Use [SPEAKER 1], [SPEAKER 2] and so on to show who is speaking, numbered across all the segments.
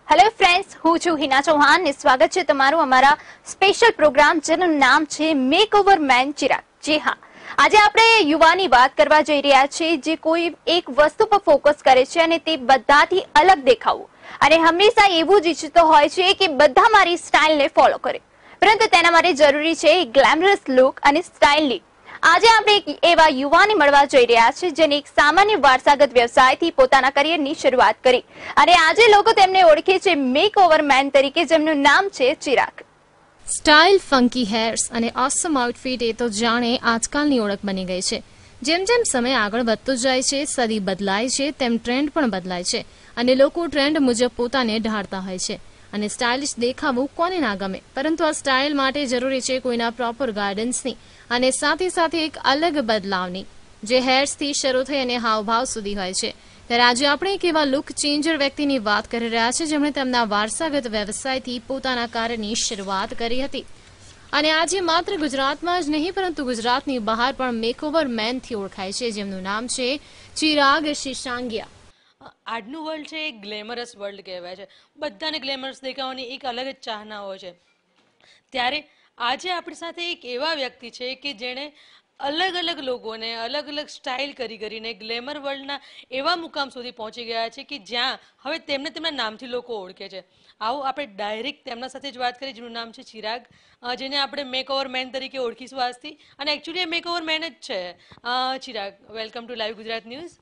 [SPEAKER 1] Hello friends, હું છું હિના ચૌહાણ ને સ્વાગત છે તમારું અમારા સ્પેશિયલ પ્રોગ્રામ જેનું નામ છે મેકઓવર મેન ચિરાગ. જી હા, આજે આપણે યુવાની વાત કરવા જઈ રહ્યા છીએ જે કોઈ એક વસ્તુ પર ફોકસ કરે છે અને તે બધાથી અલગ દેખાવું અને હંમેશા એવું જ ઈચ્છતો હોય છે કે બધા મારી સ્ટાઇલને ફોલો કરે, પરંતુ તેના માટે જરૂરી છે ગ્લેમરસ લુક અને સ્ટાઇલની. આજે આપણે એક એવા યુવાને મળવા જઈ રહ્યા છે જેને એક સામાન્ય વારસાગત વ્યવસાયથી પોતાના કરિયરની શરૂઆત કરી અને આજે લોકો તેમને ઓળખે છે મેકઓવર મેન તરીકે, જેમનું નામ છે ચિરાગ.
[SPEAKER 2] સ્ટાઇલ, ફંકી હેર્સ અને ઓસમ આઉટફિટ એ તો જાણે આજકાલની ઓળખ બની ગઈ છે. જેમ જેમ સમય આગળ વધતો જાય છે, સદી બદલાય છે, તેમ ટ્રેન્ડ પણ બદલાય છે અને લોકો ટ્રેન્ડ મુજબ પોતાને ઢાળતા હોય છે. અને સ્ટાઇલિશ દેખાવું કોને ના ગમે, પરંતુ આ સ્ટાઇલ માટે જરૂરી છે કોઈના પ્રોપર ગાઈડન્સની અને સાથે સાથે એક અલગ બદલાવની, જે હેર્સથી શરૂ થઈ અને હાવભાવ સુધી હોય છે. ત્યારે આજે આપણે એક એવા લુક ચેન્જર વ્યક્તિની વાત કરી રહ્યા છે જેમણે તેમના વારસાગત વ્યવસાયથી પોતાના કાર્યની શરૂઆત કરી હતી અને આજે માત્ર ગુજરાતમાં જ નહીં પરંતુ ગુજરાતની બહાર પણ મેકઓવર મેનથી ઓળખાય છે, જેમનું નામ છે ચિરાગ શીશાંગિયા.
[SPEAKER 3] આજનું વર્લ્ડ છે એ ગ્લેમરસ વર્લ્ડ કહેવાય છે. બધાને ગ્લેમરસ દેખાવાની એક અલગ જ ચાહના હોય છે. ત્યારે આજે આપણી સાથે એક એવા વ્યક્તિ છે કે જેણે અલગ અલગ લોકોને અલગ અલગ સ્ટાઇલ કરીને ગ્લેમર વર્લ્ડના એવા મુકામ સુધી પહોંચી ગયા છે કે જ્યાં હવે તેમને તેમના નામથી લોકો ઓળખે છે. આવો આપણે ડાયરેક્ટ તેમના સાથે જ વાત કરીએ, જેનું નામ છે ચિરાગ, જેને આપણે મેકઓવર મેન તરીકે ઓળખીશું આજથી. અને એકચ્યુઅલી એ મેકઓવર મેન જ છે. Chirag, welcome to live Gujarat news.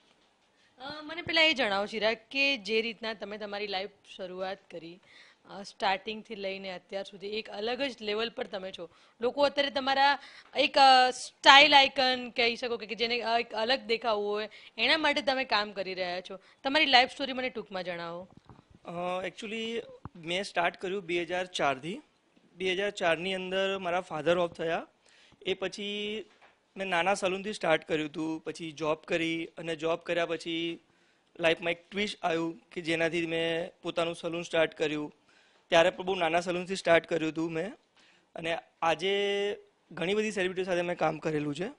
[SPEAKER 3] મને પહેલાં એ જણાવો ચિરાગ કે જે રીતના તમે તમારી લાઈફ શરૂઆત કરી, સ્ટાર્ટિંગથી લઈને અત્યાર સુધી એક અલગ જ લેવલ પર તમે છો. લોકો અત્યારે તમારા એક સ્ટાઇલ આઇકન કહી શકો કે જેને એક અલગ દેખાવું હોય એના માટે તમે કામ કરી રહ્યા છો. તમારી લાઈફ સ્ટોરી મને ટૂંકમાં જણાવો.
[SPEAKER 4] એકચ્યુઅલી મેં સ્ટાર્ટ કર્યું 2004થી. 2004ની અંદર મારા ફાધર ઓફ થયા. એ પછી મેં નાના સલૂનથી સ્ટાર્ટ કર્યું હતું, પછી જોબ કરી અને જોબ કર્યા પછી લાઈફમાં એક ટ્વિસ્ટ આવ્યું કે જેનાથી મેં પોતાનું સલૂન સ્ટાર્ટ કર્યું. ત્યારે પણ બહુ નાના સલૂનથી સ્ટાર્ટ કર્યું હતું મેં, અને આજે ઘણી બધી સેલિબ્રિટી સાથે મેં કામ કરેલું છે.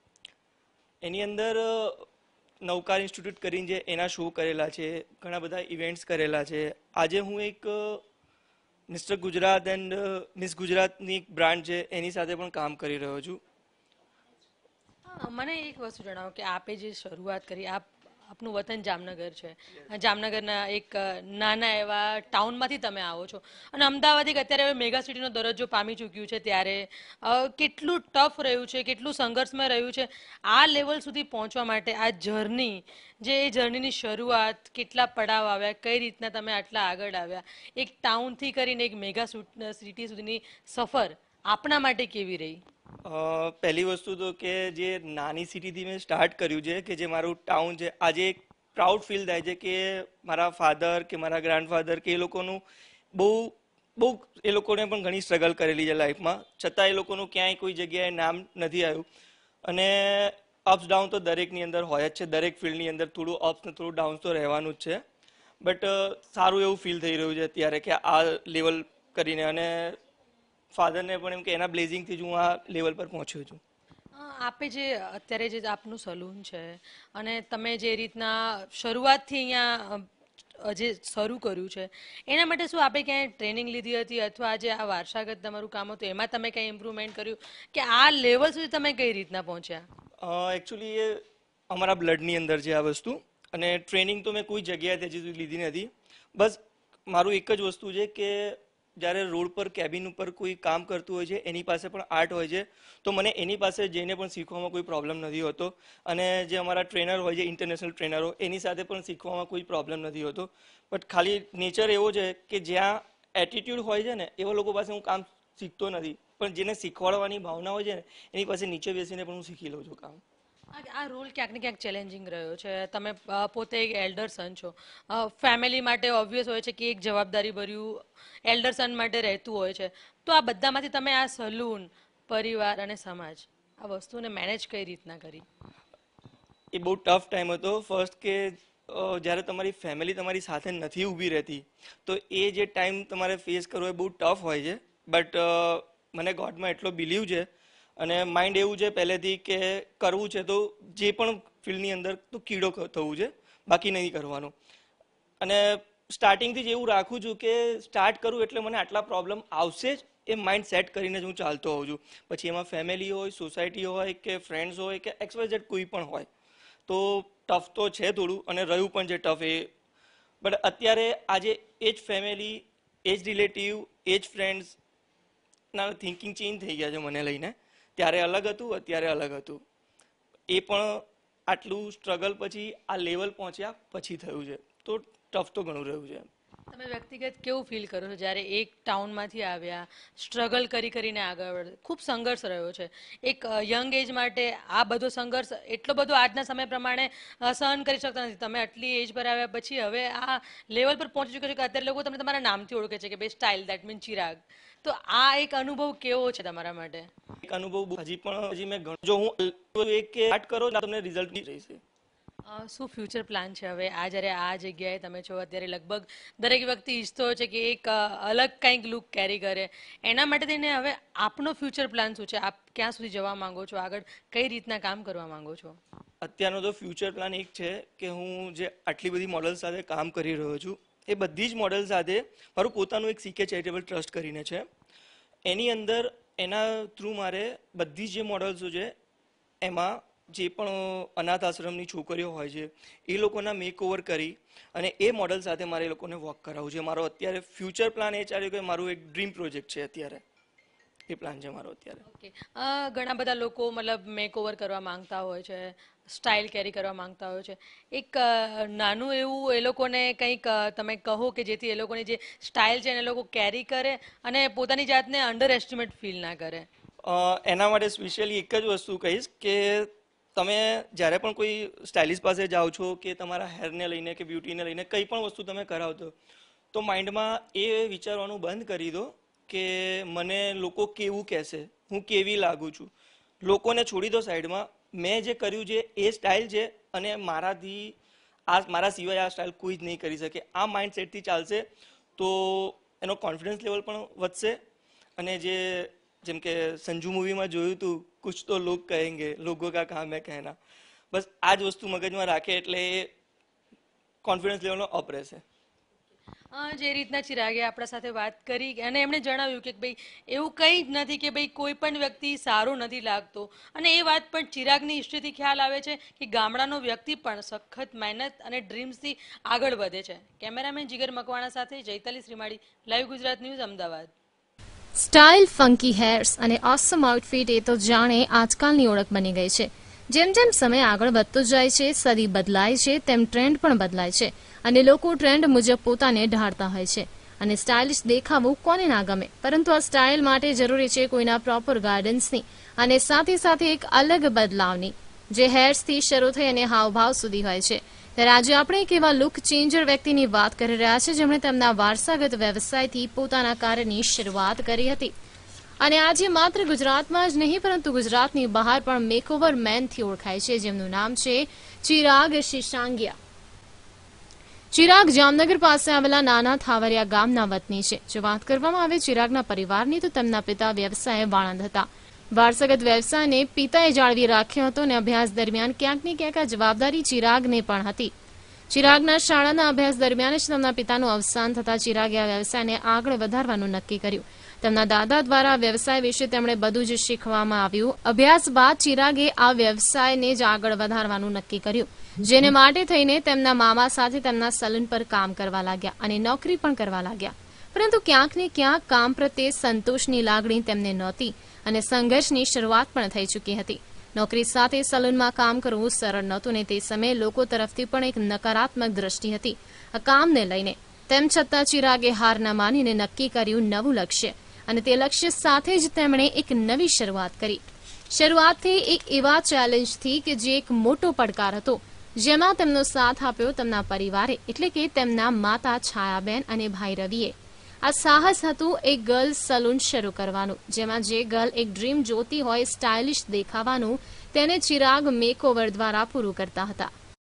[SPEAKER 4] એની અંદર નવકાર ઇન્સ્ટિટ્યૂટ કરીને જે એના શો કરેલા છે, ઘણા બધા ઇવેન્ટ્સ કરેલા છે. આજે હું એક મિસ્ટર ગુજરાત એન્ડ મિસ ગુજરાતની એક બ્રાન્ડ છે એની સાથે પણ કામ કરી રહ્યો છું.
[SPEAKER 3] મને એક વસ્તુ જણાવો કે આપે જે શરૂઆત કરી, આપનું વતન જામનગર છે, જામનગરના એક નાના એવા ટાઉનમાંથી તમે આવો છો અને અમદાવાદ એક અત્યારે હવે મેગા સિટીનો દરજ્જો પામી ચૂક્યું છે, ત્યારે કેટલું ટફ રહ્યું છે, કેટલું સંઘર્ષમય રહ્યું છે આ લેવલ સુધી પહોંચવા માટે. આ જર્ની, જે એ જર્નીની શરૂઆત, કેટલા પડાવ આવ્યા, કઈ રીતના તમે આટલા આગળ આવ્યા, એક ટાઉનથી કરીને એક મેગા સિટી સુધીની સફર આપણા માટે કેવી રહી?
[SPEAKER 4] પહેલી વસ્તુ તો કે જે નાની સિટીથી મેં સ્ટાર્ટ કર્યું છે, કે જે મારું ટાઉન છે, આજે એક પ્રાઉડ ફીલ થાય છે કે મારા ફાધર કે મારા ગ્રાન્ડફાધર કે એ લોકોનું બહુ એ લોકોને પણ ઘણી સ્ટ્રગલ કરેલી છે લાઈફમાં, છતાં એ લોકોનું ક્યાંય કોઈ જગ્યાએ નામ નથી આવ્યું. અને અપ્સ ડાઉન તો દરેકની અંદર હોય જ છે, દરેક ફિલ્ડની અંદર થોડું અપ્સ ને થોડું ડાઉન્સ તો રહેવાનું જ છે. બટ સારું એવું ફીલ થઈ રહ્યું છે અત્યારે કે આ લેવલ કરીને, અને ફાધરને પણ એમ કે એના બ્લેઝિંગથી જ હું આ લેવલ પર પહોંચ્યો છું.
[SPEAKER 3] આપે જે અત્યારે જે આપનું સલૂન છે અને તમે જે રીતના શરૂઆતથી અહીંયા જે શરૂ કર્યું છે, એના માટે શું આપે ક્યાંય ટ્રેનિંગ લીધી હતી અથવા જે આ વારસાગત તમારું કામ હતું એમાં તમે કંઈ ઇમ્પ્રુવમેન્ટ કર્યું કે આ લેવલ સુધી તમે કઈ રીતના પહોંચ્યા?
[SPEAKER 4] એકચ્યુઅલી એ અમારા બ્લડની અંદર છે આ વસ્તુ, અને ટ્રેનિંગ તો મેં કોઈ જગ્યાએ હજી સુધી લીધી નથી. બસ મારું એક જ વસ્તુ છે કે જ્યારે રોડ પર કેબિન ઉપર કોઈ કામ કરતું હોય છે, એની પાસે પણ આર્ટ હોય છે, તો મને એની પાસે જઈને પણ શીખવામાં કોઈ પ્રોબ્લેમ નથી હોતો. અને જે અમારા ટ્રેનર હોય છે, ઇન્ટરનેશનલ ટ્રેનરો, એની સાથે પણ શીખવામાં કોઈ પ્રોબ્લેમ નથી હોતો. બટ ખાલી નેચર એવો છે કે જ્યાં એટીટ્યુડ હોય છે ને, એવા લોકો પાસે હું કામ શીખતો નથી, પણ જેને શીખવાડવાની ભાવના હોય છે ને, એની પાસે નીચે બેસીને પણ હું શીખી લઉં છું કામ.
[SPEAKER 3] આ રોલ ક્યાંક ને ક્યાંક ચેલેન્જિંગ રહ્યો છે. તમે પોતે એક એલ્ડર સન છો, ફેમિલી માટે ઓબ્વિયસ હોય છે કે એક જવાબદારી ભર્યું એલ્ડર સન માટે રહેતું હોય છે. તો આ બધામાંથી તમે આ સલૂન, પરિવાર અને સમાજ, આ વસ્તુને મેનેજ કઈ રીતના કરી?
[SPEAKER 4] એ બહુ ટફ ટાઈમ હતો. ફર્સ્ટ કે જ્યારે તમારી ફેમિલી તમારી સાથે નથી ઊભી રહેતી, તો એ જે ટાઈમ તમારે ફેસ કરવો એ બહુ ટફ હોય છે. બટ મને ગોડમાં એટલો બિલીવ છે અને માઇન્ડ એવું છે પહેલેથી કે કરવું છે તો જે પણ ફિલ્ડની અંદર તો કીડો થવું છે, બાકી નહીં કરવાનું. અને સ્ટાર્ટિંગથી જ એવું રાખું છું કે સ્ટાર્ટ કરું એટલે મને આટલા પ્રોબ્લેમ આવશે જ, એ માઇન્ડ સેટ કરીને જ હું ચાલતો હોઉં છું. પછી એમાં ફેમિલી હોય, સોસાયટી હોય કે ફ્રેન્ડ્સ હોય કે XYZ કોઈ પણ હોય, તો ટફ તો છે થોડું, અને રહ્યું પણ છે ટફ એ. બટ અત્યારે આજે એ જ ફેમિલી, એ જ રિલેટિવ, એ જ ફ્રેન્ડ્સના થિંકિંગ ચેન્જ થઈ ગયા છે મને લઈને. ત્યારે અલગ હતું, અત્યારે અલગ હતું. એ પણ આટલું સ્ટ્રગલ પછી આ લેવલ પહોંચ્યા પછી થયું છે, તો ટફ તો ઘણું રહ્યું છે.
[SPEAKER 3] તમે વ્યક્તિગત કેવું ફીલ કરો છો જ્યારે એક ટાઉનમાંથી આવ્યા, સ્ટ્રગલ કરીને આગળ વધે? ખૂબ સંઘર્ષ રહ્યો છે. એક યંગ એજ માટે આ બધો સંઘર્ષ એટલો બધો આજના સમય પ્રમાણે સહન કરી શકતા નથી. તમે આટલી એજ પર આવ્યા પછી હવે આ લેવલ પર પહોંચી ચૂક્યો છે કે અત્યારે લોકો તમને તમારા નામથી ઓળખે છે કે ભાઈ સ્ટાઇલ, દેટ મીન ચિરાગ. તો આ એક અનુભવ કેવો છે તમારા માટે?
[SPEAKER 4] એક અનુભવ હજી મેં ઘણો, જો હું એક કે સ્ટાર્ટ કરો તમને રિઝલ્ટ નહીં રહેશે.
[SPEAKER 3] શું ફ્યુચર પ્લાન છે હવે આ જ્યારે આ જગ્યાએ તમે છો અત્યારે? લગભગ દરેક વ્યક્તિ ઈચ્છતો હોય છે કે એક અલગ કંઈક લુક કેરી કરે. એના માટે થઈને હવે આપનો ફ્યુચર પ્લાન શું છે? આપ ક્યાં સુધી જવા માંગો છો? આગળ કઈ રીતના કામ કરવા માંગો છો?
[SPEAKER 4] અત્યારનો તો ફ્યુચર પ્લાન એક છે કે હું જે આટલી બધી મોડલ સાથે કામ કરી રહ્યો છું, એ બધી જ મોડલ સાથે મારું પોતાનું એક CK ચેરિટેબલ ટ્રસ્ટ કરીને છે. એની અંદર એના થ્રુ મારે બધી જે મોડલ્સો છે એમાં જે પણ અનાથ આશ્રમની છોકરીઓ હોય છે એ લોકોના મેકઓવર કરી અને એ મોડલ સાથે મારે એ લોકોને વોક કરાવવું છે. મારો અત્યારે ફ્યુચર પ્લાન એ ચાલ્યો કે મારું એક ડ્રીમ પ્રોજેક્ટ છે અત્યારે, એ પ્લાન છે મારો અત્યારે.
[SPEAKER 3] ઓકે. ઘણા બધા લોકો મતલબ મેકઓવર કરવા માંગતા હોય છે, સ્ટાઇલ કેરી કરવા માંગતા હોય છે. એક નાનું એવું એ લોકોને કંઈક તમે કહો કે જેથી એ લોકોની જે સ્ટાઇલ છે એને લોકો કેરી કરે અને પોતાની જાતને અંડર એસ્ટિમેટ ફીલ ના કરે.
[SPEAKER 4] એના માટે સ્પેશિયલી એક જ વસ્તુ કહીશ કે તમે જ્યારે પણ કોઈ સ્ટાઇલિસ્ટ પાસે જાઓ છો કે તમારા હેરને લઈને કે બ્યુટીને લઈને કંઈ પણ વસ્તુ તમે કરાવતો, તો માઇન્ડમાં એ વિચારવાનું બંધ કરી દો કે મને લોકો કેવું કહેશે, હું કેવી લાગુ છું. લોકોને છોડી દો સાઈડમાં. મેં જે કર્યું છે એ સ્ટાઇલ છે અને મારા સિવાય આ સ્ટાઇલ કોઈ જ નહીં કરી શકે. આ માઇન્ડ સેટથી ચાલશે તો એનો કોન્ફિડન્સ લેવલ પણ વધશે. અને જેમ કે સંજુ મૂવીમાં જોયું હતું, કુછ તો લોગ કહેંગે, લોગો કા કામ હે કહેના. બસ આ જ વસ્તુ મગજમાં રાખે એટલે કોન્ફિડન્સ લેવલનો અપ રહેશે.
[SPEAKER 3] જે રીતના ચિરાગે આપણા સાથે વાત કરી અને એમણે જણાવ્યું કે ભાઈ એવું કંઈ જ નથી કે ભાઈ કોઈ પણ વ્યક્તિ સારો નથી લાગતો, અને એ વાત પણ ચિરાગની હિસ્ટ્રીથી ખ્યાલ આવે છે કે ગામડાનો વ્યક્તિ પણ સખત મહેનત અને ડ્રીમ્સથી આગળ વધે છે. કેમેરામેન જીગર મકવાણા સાથે Jaytali Shrimali, live Gujarat news, Ahmedabad.
[SPEAKER 2] Style, funky hairs અને ઓસમ આઉટફિટ એ તો જાણે આજકાલની ઓળખ બની ગઈ છે. જેમ જેમ સમય આગળ વધતો જાય છે, સદી બદલાય છે, તેમ ટ્રેન્ડ પણ બદલાય છે અને લોકો ટ્રેન્ડ મુજબ પોતાને ઢાળતા હોય છે. અને સ્ટાઇલિશ દેખાવું કોને ના ગમે, પરંતુ આ સ્ટાઇલ માટે જરૂરી છે કોઈના પ્રોપર ગાઈડન્સની અને સાથે સાથે એક અલગ બદલાવની, જે હેર્સથી શરૂ થઈ અને હાવભાવ સુધી હોય છે. ત્યારે આજે આપણે એક એવા લુક ચેન્જર વ્યક્તિની વાત કરી રહ્યા છે જેમણે તેમના વારસાગત વ્યવસાયથી પોતાના કાર્યની શરૂઆત કરી હતી અને આજે માત્ર ગુજરાતમાં જ નહીં પરંતુ ગુજરાતની બહાર પણ મેકઓવર મેનથી ઓળખાય છે, જેમનું નામ છે ચિરાગ શિશાંગિયા. ચિરાગ જામનગર પાસે આવેલા નાના થાવરિયા ગામના વતની છે. જો વાત કરવામાં આવે ચિરાગના પરિવારની, તો તેમના પિતા વ્યવસાય વાળંદ હતા. વારસાગત વ્યવસાયને પિતાએ જાળવી રાખ્યો હતો અને અભ્યાસ દરમિયાન ક્યાંક ને ક્યાંક આ જવાબદારી ચિરાગને પણ હતી. ચિરાગના શાળાના અભ્યાસ દરમિયાન જ તેમના પિતાનું અવસાન થતા ચિરાગે આ વ્યવસાયને આગળ વધારવાનું નક્કી કર્યું. તેમના દાદા દ્વારા વ્યવસાય વિશે તેમણે બધું જ શીખવામાં આવ્યું. અભ્યાસ બાદ ચિરાગે આ વ્યવસાયને જ આગળ વધારવાનું નક્કી કર્યું, જેને માટે થઈને તેમના મામા સાથે તેમના સલૂન પર કામ કરવા લાગ્યા અને નોકરી પણ કરવા લાગ્યા. પરંતુ ક્યાંક ને ક્યાંક કામ પ્રત્યે સંતોષની લાગણી તેમને નહોતી અને સંઘર્ષની શરૂઆત પણ થઈ ચૂકી હતી. નોકરી સાથે સલૂનમાં કામ કરવું સરળ નહોતું અને તે સમયે લોકો તરફથી પણ એક નકારાત્મક દ્રષ્ટિ હતી આ કામને લઈને. તેમ છતાં ચિરાગે હાર ન માનીને નક્કી કર્યું નવું લક્ષ્ય, અને તે લક્ષ્ય સાથે જ તેમણે એક નવી શરૂઆત કરી. શરૂઆતથી એક એવા ચેલેન્જથી કે જે એક મોટો પડકાર હતો, જેમાં તેમનો સાથ આપ્યો તેમના પરિવારે, એટલે કે તેમના માતા છાયાબેન અને ભાઈ રવિએ. આ સાહસ હતું એક ગર્લ્સ સલૂન શરૂ કરવાનું, જેમાં જે ગર્લ એક ડ્રીમ જોતી હોય સ્ટાઇલિશ દેખાવાનું, તેને ચિરાગ મેકઓવર દ્વારા પૂરું કરતા હતા.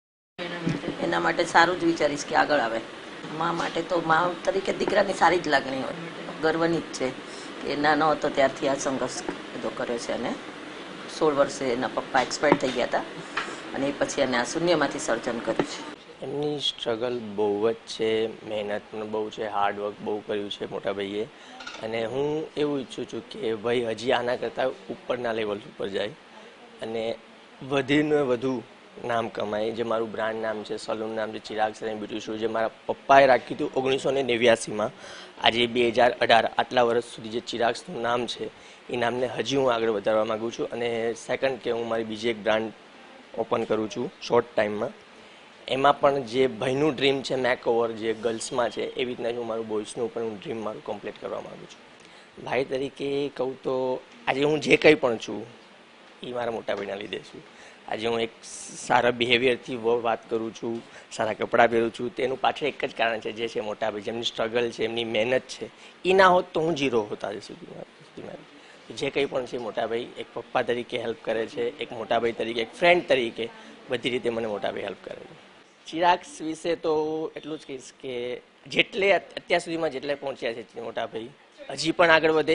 [SPEAKER 5] એના માટે સારું જ વિચારીશ કે આગળ આવે. મા માટે તો મા તરીકે દીકરાની સારી જ લાગણી હોય, ગર્વની જ છે કે નાનો હતો ત્યારથી આ સંઘર્ષ બધો કર્યો છે. અને 16 વર્ષે એના પપ્પા એક્સપાયર થઈ ગયા હતા અને એ પછી એને આ શૂન્યમાંથી સર્જન કર્યું છે.
[SPEAKER 6] એમની સ્ટ્રગલ બહુ જ છે, મહેનત પણ બહુ છે, હાર્ડવર્ક બહુ કર્યું છે મોટા ભાઈએ. અને હું એવું ઈચ્છું છું કે ભાઈ હજી આના કરતાં ઉપરના લેવલ ઉપર જાય અને વધીને વધુ નામ કમાય. જે મારું બ્રાન્ડ નામ છે, સલૂન નામ છે ચિરાગ સલૂન બ્યુટી સ્ટુડિયો, જે મારા પપ્પાએ રાખ્યું હતું 1989માં. આજે 2018 આટલા વર્ષ સુધી જે ચિરાગ્સનું નામ છે એ નામને હજી હું આગળ વધારવા માગું છું. અને સેકન્ડ કે હું મારી બીજી એક બ્રાન્ડ ઓપન કરું છું શોર્ટ ટાઈમમાં. એમાં પણ જે ભાઈનું ડ્રીમ છે મેકઓવર, જે ગર્લ્સમાં છે, એવી રીતના હું મારું બોய்સનું પણ હું ડ્રીમ મારું કમ્પ્લીટ કરવા માગું છું. ભાઈ તરીકે કહું તો આજે હું જે કંઈ પણ છું એ મારા મોટા ભાઈના લીધે છું. આજે હું એક સારા બિહેવિયરથી વાત કરું છું, સારા કપડાં પહેરું છું, તેનું પાછળ એક જ કારણ છે, જે છે મોટા ભાઈ. જેમની સ્ટ્રગલ છે, એમની મહેનત છે, એ ના હોત તો હું ઝીરો હોત આજે સુધી. જે કંઈ પણ છે મોટા ભાઈ એક પપ્પા તરીકે હેલ્પ કરે છે, એક મોટા ભાઈ તરીકે, એક ફ્રેન્ડ તરીકે બધી રીતે મને મોટા ભાઈ હેલ્પ કરે છે. ચિરાગ્સ વિશે તો એટલું જ કહીશ કે જેટલે અત્યાર સુધીમાં જેટલે પહોંચ્યા છે મોટા ભાઈ હજી પણ આગળ વધે.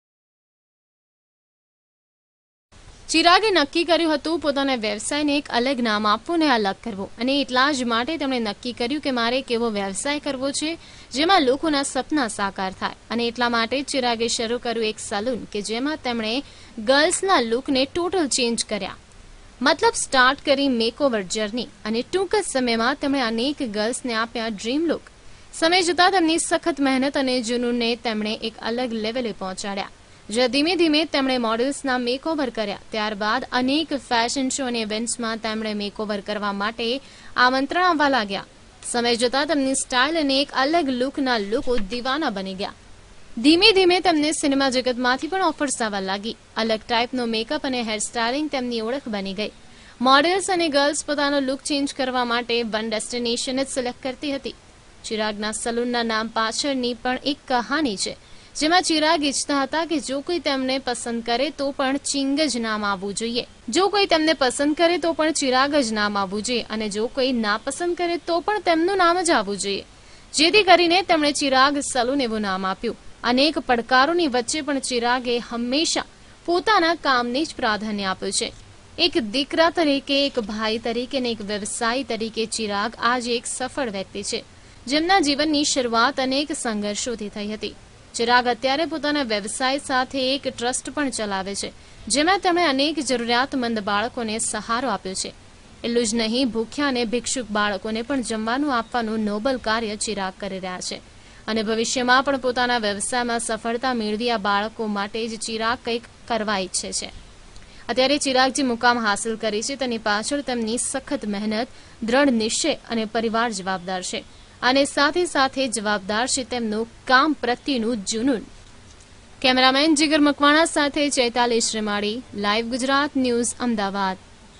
[SPEAKER 2] ચિરાગે નક્કી કર્યું હતું પોતાના વ્યવસાયને એક અલગ નામ આપવું ને અલગ કરવું, અને એટલા જ માટે તેમણે નક્કી કર્યું કે મારે એક એવો વ્યવસાય કરવો છે જેમાં લોકોના સપના સાકાર થાય. અને એટલા માટે ચિરાગે શરૂ કર્યું એક સલૂન કે જેમાં તેમણે ગર્લ્સના લુકને ટોટલ ચેન્જ કર્યા. મતલબ સ્ટાર્ટ કરી મેકઓવર જર્ની, અને ટૂંક જ સમયમાં તેમણે અનેક ગર્લ્સને આપ્યા ડ્રીમ લુક. સમય જતાં તેમની સખત મહેનત અને જુનૂનને તેમણે એક અલગ લેવલે પહોંચાડ્યા. જે ધીમે ધીમે તેમણે મોડેલ્સના મેકઓવર કર્યા. ત્યારબાદ અનેક ફેશન શો અને ઇવેન્ટ્સમાં તેમણે મેકઓવર કરવા માટે આમંત્રણ આવવા લાગ્યા. સમય જતાં તેમની સ્ટાઇલ અને એક અલગ લુકના લોકો દીવાના બની ગયા. ધીમે ધીમે તેમને સિનેમા જગતમાંથી પણ ઓફર્સ આવવા લાગી. અલગ ટાઈપનો મેકઅપ અને હેરસ્ટાઇલિંગ તેમની ઓળખ બની ગઈ. મોડેલ્સ અને ગર્લ્સ પોતાનો લુક ચેન્જ કરવા માટે વન ડેસ્ટિનેશન જ સિલેક્ટ કરતી હતી. ચિરાગના સલૂનના નામ પાછળની પણ એક કહાની છે, જેમાં ચિરાગ ઈચ્છતા હતા કે જો કોઈ તેમને પસંદ કરે તો પણ ચિંગ જ નામ આવવું જોઈએ, જો કોઈ તેમને પસંદ કરે તો પણ ચિરાગ જ નામ આવવું જોઈએ, અને જો કોઈ ના પસંદ કરે તો પણ તેમનું નામ જ આવવું જોઈએ. જેથી કરીને તેમણે ચિરાગ સલૂન એવું નામ આપ્યું. અનેક પડકારોની વચ્ચે પણ ચિરાગે હંમેશા પોતાના કામને જ પ્રાધાન્ય આપ્યું છે. એક દીકરા તરીકે, એક ભાઈ તરીકે અને એક વ્યવસાયી તરીકે ચિરાગ આજે એક સફળ વ્યક્તિ છે, જેમના જીવનની શરૂઆત અનેક સંઘર્ષોથી થઈ હતી. ચિરાગ અત્યારે પોતાના વ્યવસાય સાથે એક ટ્રસ્ટ પણ ચલાવે છે, જેમાં તેમણે અનેક જરૂરિયાતમંદ બાળકોને સહારો આપ્યો છે. એટલું જ નહીં, ભૂખ્યા અને ભિક્ષુક બાળકોને પણ જમવાનું આપવાનું નોબલ કાર્ય ચિરાગ કરી રહ્યા છે. અને ભવિષ્યમાં પણ પોતાના વ્યવસાયમાં સફળતા મેળવી આ બાળકો માટે જ ચિરાગ કંઈક કરવા ઈચ્છે છે. અત્યારે ચિરાગ જે મુકામ હાંસલ કરી છે તેની પાછળ તેમની સખત મહેનત, દ્રઢ નિશ્ચય અને પરિવાર જવાબદાર છે. અને સાથે સાથે જવાબદાર છે તેમનું કામ પ્રત્યેનું જુનૂન. કેમેરામેન જીગર મકવાણા સાથે ચૈતાલી શ્રીમાળી, લાઈવ ગુજરાત ન્યૂઝ, અમદાવાદ.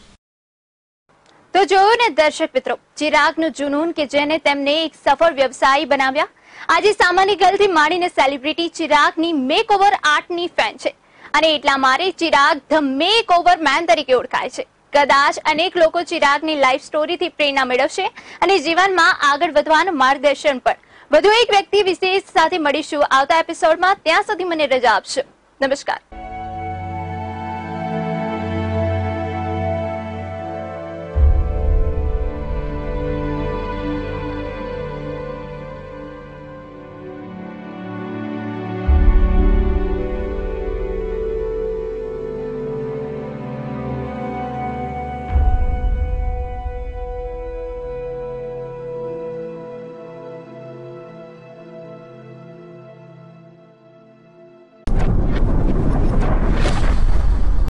[SPEAKER 1] તો જોયું ને દર્શક મિત્રો, ચિરાગનું જુનૂન કે જેને તેમને એક સફળ વ્યવસાયી બનાવ્યા. આજે સામાન્ય ગર્લથી માંડીને સેલિબ્રિટી ચિરાગની મેકઓવર આર્ટની ફેન છે, અને એટલા માટે ચિરાગ ધ મેકઓવર મેન તરીકે ઓળખાય છે. કદાચ અનેક લોકો ચિરાગની લાઈફ સ્ટોરીથી પ્રેરણા મેળવશે અને જીવનમાં આગળ વધવાનું માર્ગદર્શન પણ. વધુ એક વ્યક્તિ વિશેષ સાથે મળીશું આવતા એપિસોડમાં. ત્યાં સુધી મને રજા આપશો. નમસ્કાર.